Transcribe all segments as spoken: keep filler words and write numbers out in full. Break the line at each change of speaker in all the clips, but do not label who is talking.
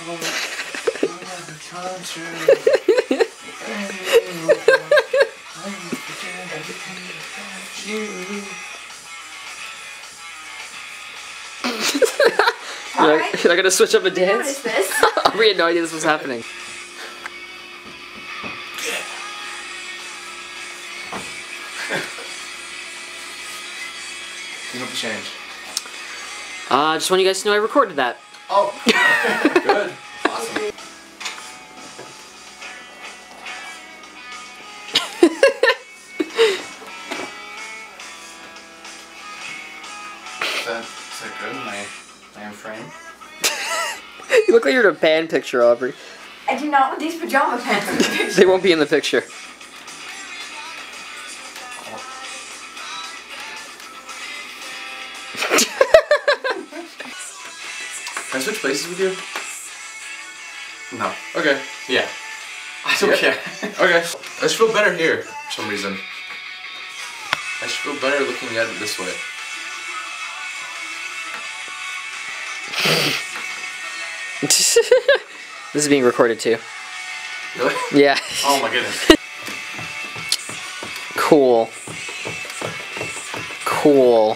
You're like, you're not gonna switch up a dance?
What is this?
We had no idea this was happening.
Clean up the change.
Uh, just want you guys to know I recorded that.
Oh, good. Awesome. Is that, is that good? My, my frame?
You look like you're in a band picture, Aubrey.
I do not want these pajama pants in the picture.
They won't be in the picture.
Can I switch places with you? No. Okay. Yeah. I don't care. Okay. I just feel better here for some reason. I just feel better looking at it this way.
This is being recorded too.
Really?
Yeah.
Oh my goodness.
Cool. Cool.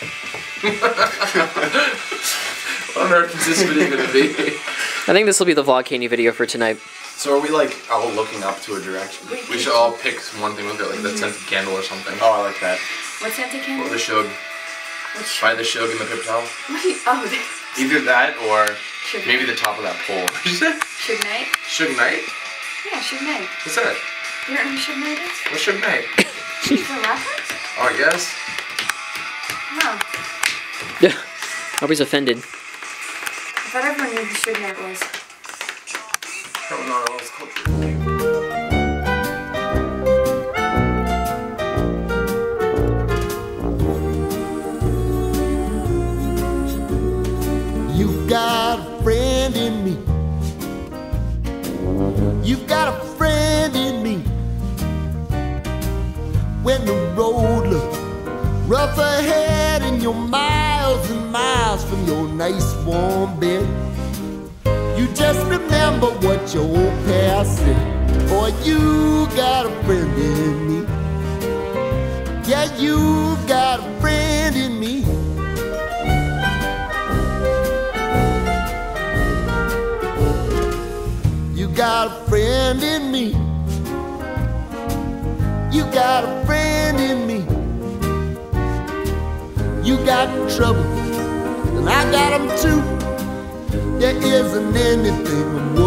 What on earth is this video gonna be?
I think this will be the Vlogcany video for tonight.
So are we like all looking up to a direction? We should all pick one thing with it, like the scented candle or something. Oh, I like that.
What scented candle?
Or the shug.
Which?
Try the shug in the paper towel.
Wait, oh, this.
Either that or
Suge
maybe
Knight.
the top of that pole. What did you say?
Suge Knight?
Suge Knight?
Yeah, Suge Knight.
What's that?
You don't know who Suge Knight is?
What's Suge Knight?
He's a rapper?
Oh, I guess.
No.
Yeah. Aubrey's offended.
I thought everyone knew who Suge Knight was.
I don't know what else culture.
You've got a friend in me. You've got a friend in me. When the road looks rough ahead and you're miles and miles from your nice warm bed, you just remember what your old past said. Boy, you got a friend in me. Yeah, you got a friend in me. You got a friend in me. You got a friend in me. You got trouble, and I got them too. There isn't anything I'm